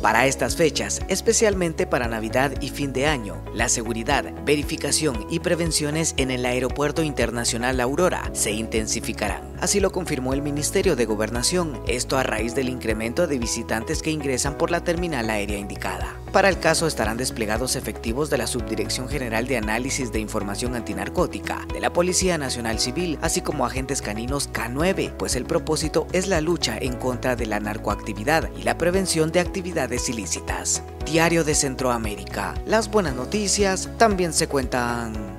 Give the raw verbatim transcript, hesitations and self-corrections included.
Para estas fechas, especialmente para Navidad y fin de año, la seguridad, verificación y prevenciones en el Aeropuerto Internacional Aurora se intensificarán. Así lo confirmó el Ministerio de Gobernación, esto a raíz del incremento de visitantes que ingresan por la terminal aérea indicada. Para el caso estarán desplegados efectivos de la Subdirección General de Análisis de Información Antinarcótica, de la Policía Nacional Civil, así como agentes caninos K nueve, pues el propósito es la lucha en contra de la narcoactividad y la prevención de actividades ilícitas. Diario de Centroamérica. Las buenas noticias también se cuentan.